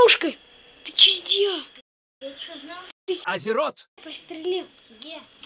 пушкой. Ты че сделал? Я что знал? Азерот! Пострелил. Где?